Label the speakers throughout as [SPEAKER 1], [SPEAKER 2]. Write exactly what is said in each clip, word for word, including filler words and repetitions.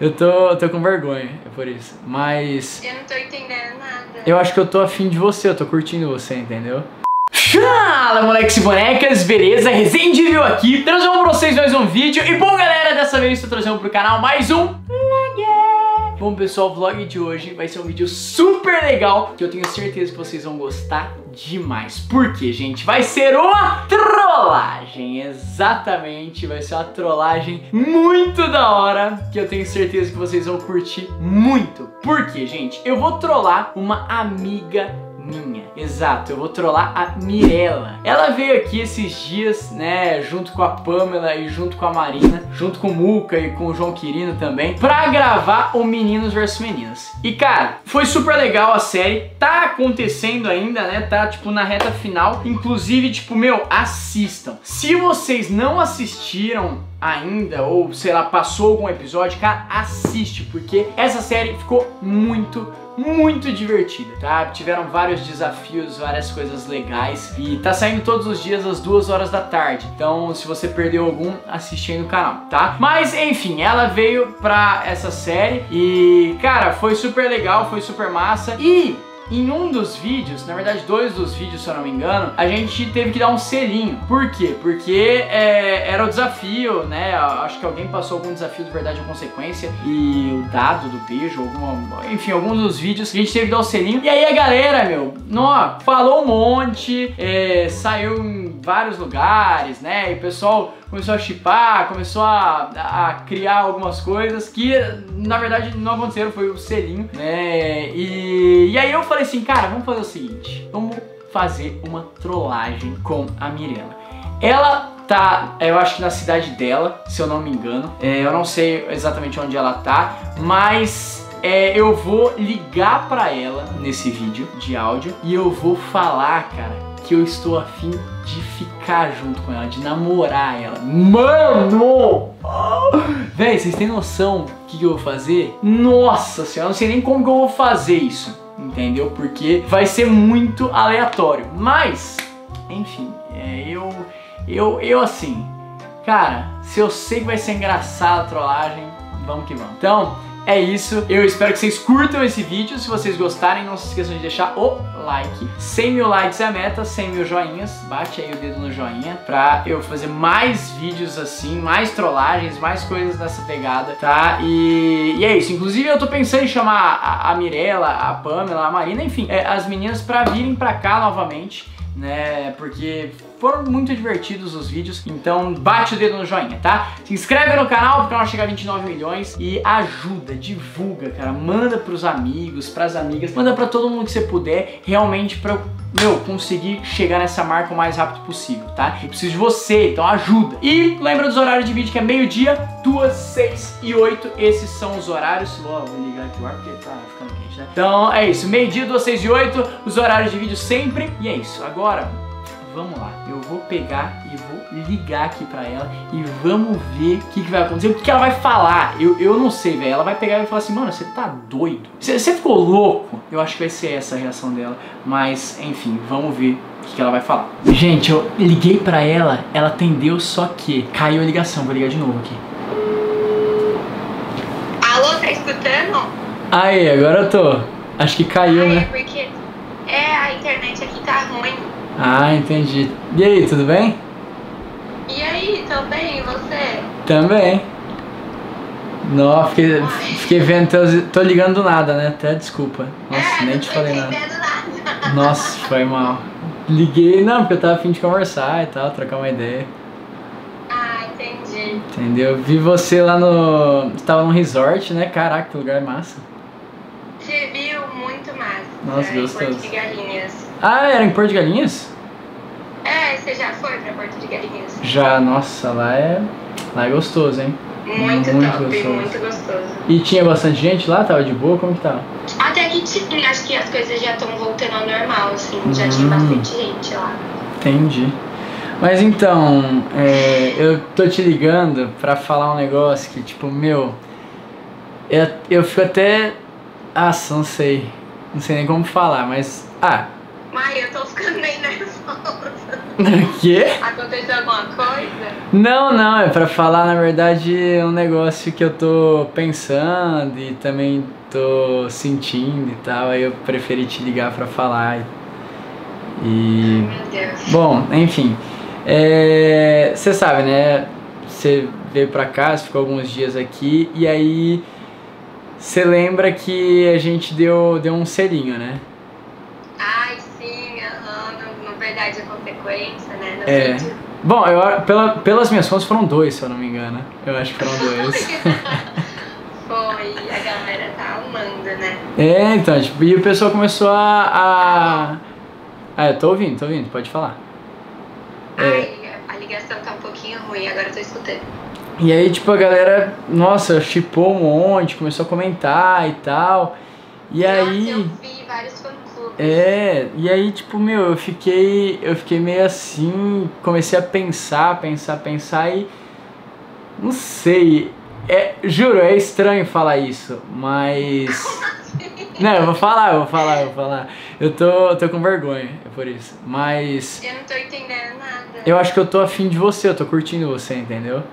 [SPEAKER 1] Eu tô, tô com vergonha, é por isso. Mas...
[SPEAKER 2] Eu não tô entendendo nada.
[SPEAKER 1] Eu acho que eu tô afim de você, eu tô curtindo você, entendeu? Fala, moleques e bonecas, beleza? Resendível aqui, trazendo pra vocês mais um vídeo. E bom, galera, dessa vez tô trazendo pro canal mais um vlog. Bom, pessoal, o vlog de hoje vai ser um vídeo super legal, que eu tenho certeza que vocês vão gostar demais. Por quê, gente? Vai ser uma trollagem, exatamente, vai ser uma trollagem muito da hora, que eu tenho certeza que vocês vão curtir muito. Por quê, gente? Eu vou trollar uma amiga minha, exato, eu vou trollar a Mirella. Ela veio aqui esses dias, né, junto com a Pamela e junto com a Marina, junto com o Muca e com o João Quirino também, pra gravar o Meninos versus Meninas. E cara, foi super legal a série, tá acontecendo ainda, né, tá tipo na reta final, inclusive tipo, meu, assistam. Se vocês não assistiram ainda, ou sei lá, passou algum episódio, cara, assiste, porque essa série ficou muito, muito divertida, tá? Tiveram vários desafios, várias coisas legais e tá saindo todos os dias às duas horas da tarde. Então, se você perdeu algum, assiste aí no canal, tá? Mas, enfim, ela veio pra essa série e, cara, foi super legal, foi super massa e... em um dos vídeos, na verdade dois dos vídeos se eu não me engano, a gente teve que dar um selinho. Por quê? Porque é, era o desafio, né? Acho que alguém passou algum desafio de verdade ou consequência e o dado do beijo, alguma, enfim, alguns dos vídeos a gente teve que dar um selinho. E aí a galera, meu, nó, falou um monte, é, saiu em vários lugares, né? E o pessoal começou a chipar, começou a, a criar algumas coisas que na verdade não aconteceram, foi o selinho, né? E, e aí eu falei assim, cara, vamos fazer o seguinte, vamos fazer uma trollagem com a Mirella. Ela tá, eu acho que na cidade dela, se eu não me engano, é, eu não sei exatamente onde ela tá, mas... É, eu vou ligar pra ela nesse vídeo de áudio e eu vou falar, cara, que eu estou afim de ficar junto com ela, de namorar ela. Mano! Véi, vocês têm noção do que eu vou fazer? Nossa senhora, eu não sei nem como que eu vou fazer isso, entendeu? Porque vai ser muito aleatório. Mas, enfim, é, eu, eu, eu assim, cara, se eu sei que vai ser engraçada a trollagem, vamos que vamos. Então... é isso, eu espero que vocês curtam esse vídeo. Se vocês gostarem, não se esqueçam de deixar o like. cem mil likes é a meta, cem mil joinhas. Bate aí o dedo no joinha pra eu fazer mais vídeos assim, mais trollagens, mais coisas nessa pegada, tá? E, e é isso, inclusive eu tô pensando em chamar a, a Mirella, a Pamela, a Marina, enfim, é, as meninas pra virem pra cá novamente, né, porque foram muito divertidos os vídeos, então bate o dedo no joinha, tá? Se inscreve no canal pro canal chegar a vinte e nove milhões e ajuda, divulga, cara, manda pros amigos, pras amigas, manda pra todo mundo que você puder, realmente pra eu, meu, conseguir chegar nessa marca o mais rápido possível, tá? Eu preciso de você, então ajuda. E lembra dos horários de vídeo que é meio-dia, duas, seis e oito, esses são os horários. Vou, vou ligar aqui o ar porque tá ficando quente, né? Então é isso, meio-dia, duas, seis e oito, os horários de vídeo sempre, e é isso. Agora, vamos lá, eu vou pegar e vou ligar aqui pra ela e vamos ver o que, que vai acontecer, o que, que ela vai falar. Eu, eu não sei, velho, ela vai pegar e vai falar assim, mano, você tá doido? Você, você ficou louco? Eu acho que vai ser essa a reação dela, mas enfim, vamos ver o que, que ela vai falar. Gente, eu liguei pra ela, ela atendeu, só que caiu a ligação, vou ligar de novo aqui.
[SPEAKER 2] Alô, tá escutando?
[SPEAKER 1] Aí, agora eu tô. Acho que caiu,
[SPEAKER 2] Ai,
[SPEAKER 1] né?
[SPEAKER 2] porque é, a internet aqui tá ruim.
[SPEAKER 1] Ah, entendi. E aí, tudo bem?
[SPEAKER 2] E aí, tô bem, e você?
[SPEAKER 1] Também. Não, fiquei, fiquei vendo, tô, tô ligando do nada, né? Até desculpa. Nossa,
[SPEAKER 2] é,
[SPEAKER 1] nem te falei nada.
[SPEAKER 2] nada.
[SPEAKER 1] Nossa, foi mal. Liguei, não, porque eu tava a fim de conversar e tal, trocar uma ideia.
[SPEAKER 2] Ah, entendi.
[SPEAKER 1] Entendeu? Vi você lá no... Você tava num resort, né? Caraca, que lugar massa.
[SPEAKER 2] Você viu? Muito massa.
[SPEAKER 1] Nossa,
[SPEAKER 2] é,
[SPEAKER 1] gostoso.
[SPEAKER 2] Porto de Galinhas.
[SPEAKER 1] Ah, era em Porto de Galinhas?
[SPEAKER 2] É, você já foi pra Porto de Galinhas?
[SPEAKER 1] Já, nossa, lá é... Lá é gostoso, hein?
[SPEAKER 2] Muito,
[SPEAKER 1] muito
[SPEAKER 2] top,
[SPEAKER 1] gostoso.
[SPEAKER 2] muito gostoso.
[SPEAKER 1] E tinha bastante gente lá? Tava de boa? Como que tava?
[SPEAKER 2] Até que tinha, acho que as coisas já estão voltando ao normal, assim, já
[SPEAKER 1] hum,
[SPEAKER 2] tinha bastante gente lá.
[SPEAKER 1] Entendi. Mas então, é, eu tô te ligando pra falar um negócio que, tipo, meu, eu, eu fico até... Nossa, não sei, não sei nem como falar, mas... Ah,
[SPEAKER 2] Mai, eu tô ficando meio nervosa.
[SPEAKER 1] Quê?
[SPEAKER 2] Aconteceu alguma coisa?
[SPEAKER 1] Não, não, é pra falar, na verdade, um negócio que eu tô pensando e também tô sentindo e tal, aí eu preferi te ligar pra falar. E...
[SPEAKER 2] Ai, meu Deus.
[SPEAKER 1] Bom, enfim, você sabe, né, você veio pra cá, você ficou alguns dias aqui, e aí você lembra que a gente deu, deu um selinho, né?
[SPEAKER 2] Ai, sim, aham, no, no Verdade é Consequência, né, no
[SPEAKER 1] É.
[SPEAKER 2] vídeo.
[SPEAKER 1] Bom, eu, pela, pelas minhas contas foram dois, se eu não me engano. Eu acho que foram dois.
[SPEAKER 2] Foi, a galera tá amando, né?
[SPEAKER 1] É, então, tipo, e o pessoal começou a... a... Ah, eu tô ouvindo, tô ouvindo, pode falar. É,
[SPEAKER 2] Ai, a ligação tá um pouquinho ruim, agora eu tô escutando.
[SPEAKER 1] e aí, tipo, a galera, nossa, shippou um monte, começou a comentar e tal. E aí...
[SPEAKER 2] Nossa, eu vi vários fã-clubes.
[SPEAKER 1] É, e aí, tipo, meu, eu fiquei, eu fiquei meio assim, comecei a pensar, pensar, pensar e... Não sei, é, juro, é estranho falar isso, mas... Não, eu vou falar, eu vou falar, eu vou falar. Eu tô, eu tô com vergonha, é por isso. Mas
[SPEAKER 2] Eu não tô entendendo nada.
[SPEAKER 1] eu acho que eu tô afim de você, eu tô curtindo você, entendeu?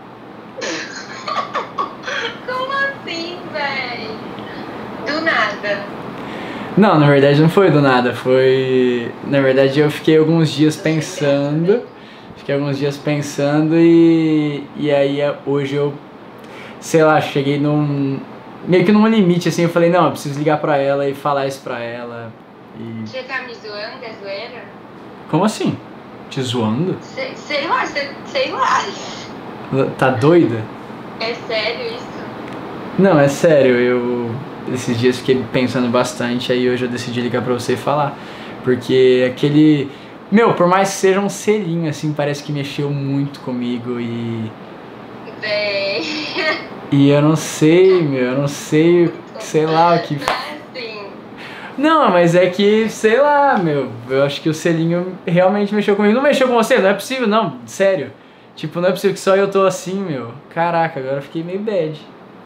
[SPEAKER 2] Como assim, véi? Do nada.
[SPEAKER 1] Não, na verdade não foi do nada, foi... Na verdade eu fiquei alguns dias pensando, fiquei alguns dias pensando e... E aí hoje eu, sei lá, cheguei num... Meio que num limite, assim, eu falei, não, eu preciso ligar pra ela e falar isso pra ela e...
[SPEAKER 2] Você tá me zoando, é zoeira?
[SPEAKER 1] Como assim? Te zoando?
[SPEAKER 2] Sei, sei lá, sei, sei lá.
[SPEAKER 1] Tá doida?
[SPEAKER 2] É sério isso?
[SPEAKER 1] Não, é sério, eu... Esses dias fiquei pensando bastante, aí hoje eu decidi ligar pra você e falar. Porque aquele... Meu, por mais que seja um selinho, assim, parece que mexeu muito comigo e...
[SPEAKER 2] Véi.
[SPEAKER 1] E eu não sei, meu, eu não sei, sei lá o que...
[SPEAKER 2] Não é assim.
[SPEAKER 1] Não, mas é que, sei lá, meu, eu acho que o selinho realmente mexeu comigo. Não mexeu com você? Não é possível, não, sério. Tipo, não é possível que só eu tô assim, meu. Caraca, agora eu fiquei meio bad.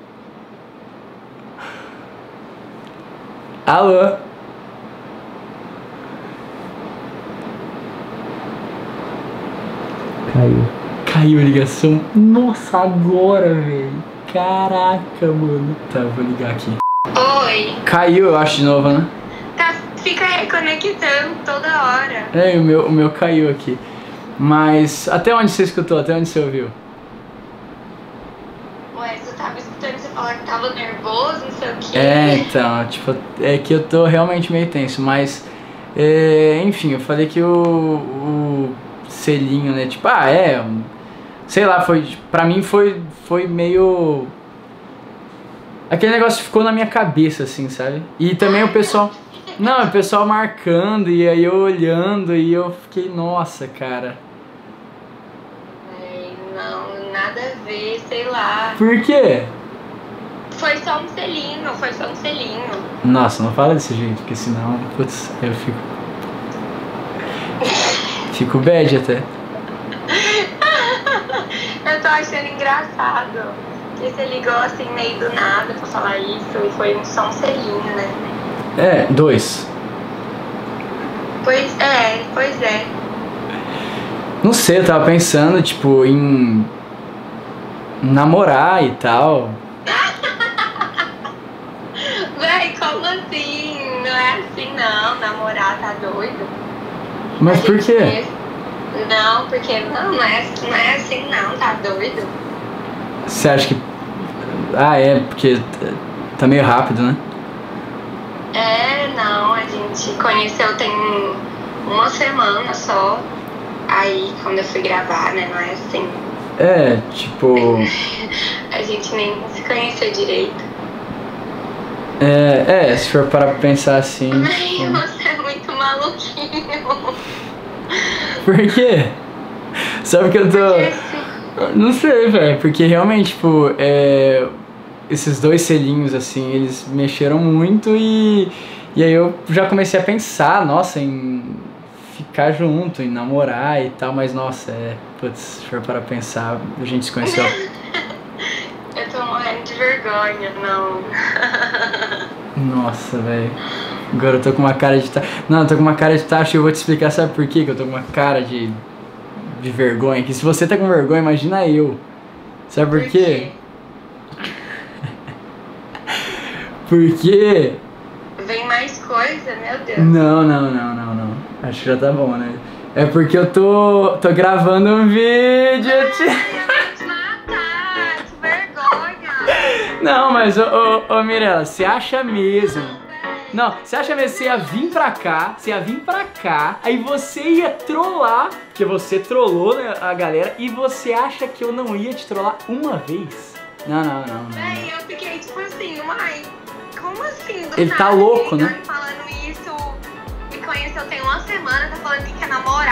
[SPEAKER 1] Alô? Caiu. Caiu a ligação. Nossa, agora, velho. Caraca, mano. Tá, eu vou ligar aqui.
[SPEAKER 2] Oi.
[SPEAKER 1] Caiu, eu acho, de novo, né?
[SPEAKER 2] Tá, fica reconectando toda hora.
[SPEAKER 1] É, o meu, o meu caiu aqui. Mas até onde você escutou? Até onde você ouviu?
[SPEAKER 2] Ué, você tava escutando você falar que tava nervoso, não sei o quê.
[SPEAKER 1] É, então, tipo, é que eu tô realmente meio tenso, mas... É, enfim, eu falei que o, o selinho, né, tipo, ah, é... um, sei lá, foi, pra mim foi, foi meio... Aquele negócio ficou na minha cabeça, assim, sabe? E também o pessoal... Não, o pessoal marcando e aí eu olhando e eu fiquei, nossa, cara.
[SPEAKER 2] Ai, não, nada a ver, sei lá.
[SPEAKER 1] Por quê?
[SPEAKER 2] Foi só um selinho, foi só um selinho.
[SPEAKER 1] Nossa, não fala desse jeito, porque senão, putz, eu fico... Fico bad até.
[SPEAKER 2] Eu tô achando engraçado que você ligou assim meio do nada pra falar isso e foi só um selinho, né?
[SPEAKER 1] É, dois.
[SPEAKER 2] Pois é, pois é.
[SPEAKER 1] Não sei, eu tava pensando, tipo, em namorar e tal.
[SPEAKER 2] Véi, como assim? Não é assim não, namorar tá doido?
[SPEAKER 1] Mas
[SPEAKER 2] A
[SPEAKER 1] por
[SPEAKER 2] gente
[SPEAKER 1] quê?
[SPEAKER 2] conhece- Não, porque não, não é, não é assim não, tá doido?
[SPEAKER 1] Você acha que... Ah, é, porque tá meio rápido, né?
[SPEAKER 2] É, não, a gente conheceu tem uma semana só. Aí quando eu fui gravar, né, não é assim.
[SPEAKER 1] É, tipo...
[SPEAKER 2] A gente nem se conheceu direito.
[SPEAKER 1] É, é, se for parar pra pensar assim...
[SPEAKER 2] Ai,
[SPEAKER 1] tipo...
[SPEAKER 2] você é muito maluquinho.
[SPEAKER 1] Por quê? Sabe que eu tô... Não sei, velho, porque realmente, tipo, é... esses dois selinhos, assim, eles mexeram muito e... E aí eu já comecei a pensar, nossa, em ficar junto, em namorar e tal, mas nossa, é... Putz, se for para pensar, a gente se conheceu...
[SPEAKER 2] Eu tô morrendo de vergonha, não.
[SPEAKER 1] Nossa, velho. Agora eu tô com uma cara de... Ta... Não, eu tô com uma cara de tacho e eu vou te explicar, sabe por quê que eu tô com uma cara de... de vergonha? Que se você tá com vergonha, imagina eu. Sabe por, por quê? Porque...
[SPEAKER 2] Vem mais coisa, meu Deus.
[SPEAKER 1] Não, não, não, não, não. Acho que já tá bom, né? É porque eu tô... tô gravando um vídeo.
[SPEAKER 2] Ai, te... eu vou te matar, que vergonha.
[SPEAKER 1] Não, mas, ô, ô, ô Mirella, você acha mesmo... Não, você acha mesmo que você ia vir pra cá, você ia vir pra cá, aí você ia trollar, porque você trollou, né, a galera, e você acha que eu não ia te trollar uma vez? Não, não, não, não.
[SPEAKER 2] Aí eu fiquei tipo assim, mãe, como assim? Do
[SPEAKER 1] Ele
[SPEAKER 2] nada,
[SPEAKER 1] tá louco,
[SPEAKER 2] ele
[SPEAKER 1] né?
[SPEAKER 2] tá falando isso, me conheceu tem uma semana, tá falando que quer namorar.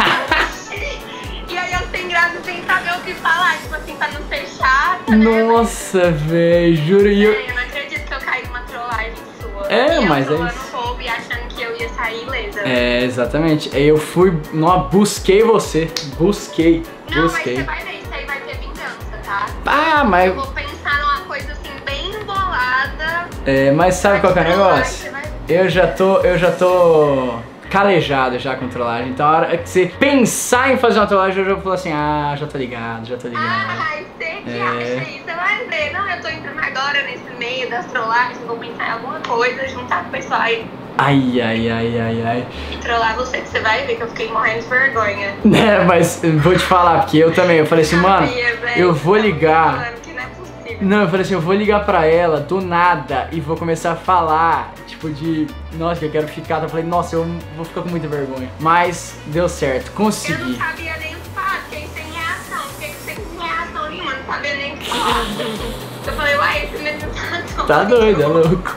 [SPEAKER 2] E aí eu sem graça, sem saber o que falar, tipo assim, pra não ser chata, né?
[SPEAKER 1] Nossa, velho, juro.
[SPEAKER 2] É,
[SPEAKER 1] eu...
[SPEAKER 2] eu não acredito que eu caí numa trollagem sua.
[SPEAKER 1] É,
[SPEAKER 2] e
[SPEAKER 1] mas
[SPEAKER 2] eu
[SPEAKER 1] é isso.
[SPEAKER 2] no povo e achando que eu ia sair ilesa.
[SPEAKER 1] É, exatamente. Aí eu fui, não, busquei você, busquei,
[SPEAKER 2] Não,
[SPEAKER 1] busquei.
[SPEAKER 2] mas você vai ver, isso aí vai ter vingança, tá?
[SPEAKER 1] Ah, mas...
[SPEAKER 2] Eu vou pensar numa coisa assim, bem embolada.
[SPEAKER 1] É, mas sabe qual que é o negócio? Eu já tô, eu já tô calejado já com trollagem, então a hora que você pensar em fazer uma trollagem, eu já vou falar assim, ah, já tô ligado, já tô ligado.
[SPEAKER 2] Ai, você que
[SPEAKER 1] É.
[SPEAKER 2] acha isso, você vai ver. Não, eu tô entrando agora nesse meio das trollagens, vou pensar em alguma coisa, juntar com o pessoal aí
[SPEAKER 1] Ai, ai, ai, ai, ai.
[SPEAKER 2] e trollar você, que você vai ver que eu fiquei morrendo de vergonha.
[SPEAKER 1] É, mas vou te falar, porque eu também, eu falei assim, mano,
[SPEAKER 2] Sabia, velho,
[SPEAKER 1] eu vou
[SPEAKER 2] tá me
[SPEAKER 1] ligar.
[SPEAKER 2] falando que não é possível.
[SPEAKER 1] Não, eu falei assim, eu vou ligar pra ela do nada e vou começar a falar, tipo, de, nossa, que eu quero ficar. Eu falei, nossa, eu vou ficar com muita vergonha. Mas deu certo,
[SPEAKER 2] Eu
[SPEAKER 1] consegui.
[SPEAKER 2] não sabia nem o que falar, fiquei sem reação, fiquei sem reação nenhuma, não sabia nem o que falar. Eu falei, uai, esse menino tá doido.
[SPEAKER 1] Tá doido, é louco.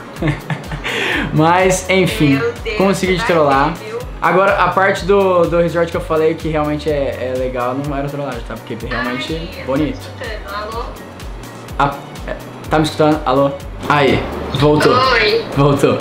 [SPEAKER 1] Mas, enfim,
[SPEAKER 2] Meu Deus,
[SPEAKER 1] consegui te
[SPEAKER 2] vai
[SPEAKER 1] trollar.
[SPEAKER 2] ver, viu?
[SPEAKER 1] Agora, a parte do, do resort que eu falei que realmente é, é legal, não era trollagem, tá? Porque realmente
[SPEAKER 2] Ai,
[SPEAKER 1] é bonito.
[SPEAKER 2] eu tô escutando. Alô?
[SPEAKER 1] Ah, é, tá me escutando? Alô? Aí, voltou.
[SPEAKER 2] Oi.
[SPEAKER 1] Voltou.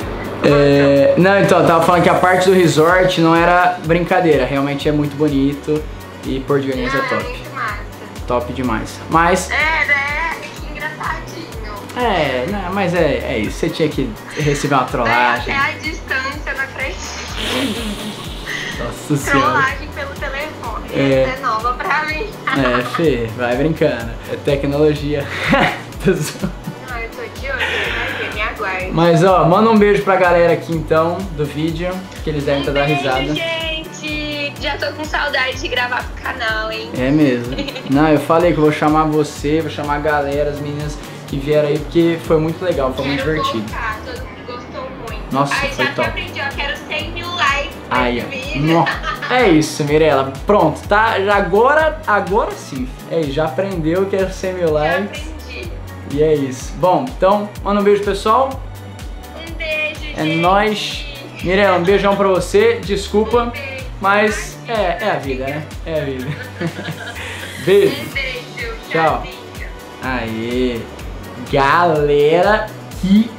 [SPEAKER 1] É, não, então, eu tava falando que a parte do resort não era brincadeira, realmente é muito bonito e Porto de Galinhas é
[SPEAKER 2] Não, é
[SPEAKER 1] top.
[SPEAKER 2] muito massa.
[SPEAKER 1] Top demais. Mas,
[SPEAKER 2] É, né? Que engraçadinho.
[SPEAKER 1] é, não, mas é, é isso, você tinha que receber uma trollagem.
[SPEAKER 2] Até a distância, eu não acredito.
[SPEAKER 1] Nossa senhora.
[SPEAKER 2] Trollagem pelo telefone.
[SPEAKER 1] É.
[SPEAKER 2] Essa é nova pra mim.
[SPEAKER 1] É, Fê, vai brincando. É tecnologia. Tô zoando.
[SPEAKER 2] Não, eu tô de olho, vai ver, me aguarde.
[SPEAKER 1] Mas ó, manda um beijo pra galera aqui então do vídeo, que eles devem estar dando
[SPEAKER 2] Beijo,
[SPEAKER 1] risada.
[SPEAKER 2] gente! Já tô com saudade de gravar pro canal, hein?
[SPEAKER 1] É mesmo. Não, eu falei que eu vou chamar você, vou chamar a galera, as meninas que vieram aí, porque foi muito legal, foi muito
[SPEAKER 2] Quero
[SPEAKER 1] divertido.
[SPEAKER 2] voltar, todo mundo gostou muito.
[SPEAKER 1] Nossa,
[SPEAKER 2] Ai,
[SPEAKER 1] foi
[SPEAKER 2] já
[SPEAKER 1] top.
[SPEAKER 2] que aprendi, eu quero cem mil likes
[SPEAKER 1] Aí,
[SPEAKER 2] nesse
[SPEAKER 1] ó.
[SPEAKER 2] vídeo.
[SPEAKER 1] No- É isso, Mirella. Pronto, tá? Já Agora, agora sim. É isso, já aprendeu que é cem mil
[SPEAKER 2] Já
[SPEAKER 1] likes.
[SPEAKER 2] aprendi.
[SPEAKER 1] E é isso. Bom, então, manda um beijo, pessoal.
[SPEAKER 2] Um beijo,
[SPEAKER 1] É
[SPEAKER 2] gente.
[SPEAKER 1] nóis. Mirella, um beijão pra você. Desculpa,
[SPEAKER 2] Um beijo.
[SPEAKER 1] mas é, é a vida, né? É a vida. Beijo.
[SPEAKER 2] Um beijo.
[SPEAKER 1] Tchau.
[SPEAKER 2] Tchauzinho.
[SPEAKER 1] Aê. Galera, que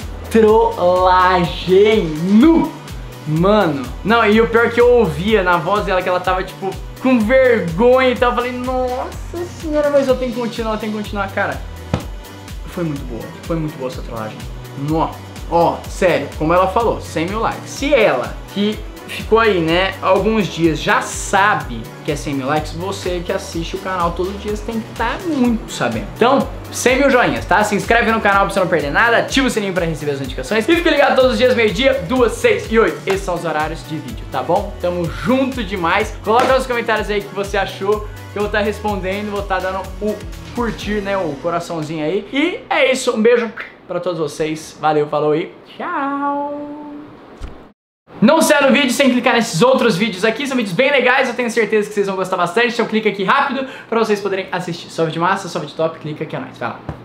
[SPEAKER 1] trollagem nu. Mano. Não, e o pior que eu ouvia na voz dela que ela tava, tipo, com vergonha e tal. Eu falei, nossa senhora, mas eu tenho que continuar, eu tenho que continuar. Cara, foi muito boa. Foi muito boa essa trollagem. Nó. Ó, sério, como ela falou, cem mil likes. Se ela, que ficou aí, né, alguns dias, já sabe que é cem mil likes, você que assiste o canal todos os dias tem que estar muito sabendo. Então, cem mil joinhas, tá? Se inscreve no canal pra você não perder nada, ativa o sininho pra receber as notificações e fica ligado todos os dias, meio-dia, duas, seis e oito. Esses são os horários de vídeo, tá bom? Tamo junto demais. Coloca nos comentários aí o que você achou, que eu vou estar respondendo, vou estar dando o curtir, né, o coraçãozinho aí. E é isso, um beijo pra todos vocês. Valeu, falou e tchau! Não saia no vídeo sem clicar nesses outros vídeos aqui, são vídeos bem legais, eu tenho certeza que vocês vão gostar bastante, então clica aqui rápido pra vocês poderem assistir. Só vídeo massa, só vídeo top, clica aqui, é nóis, vai lá.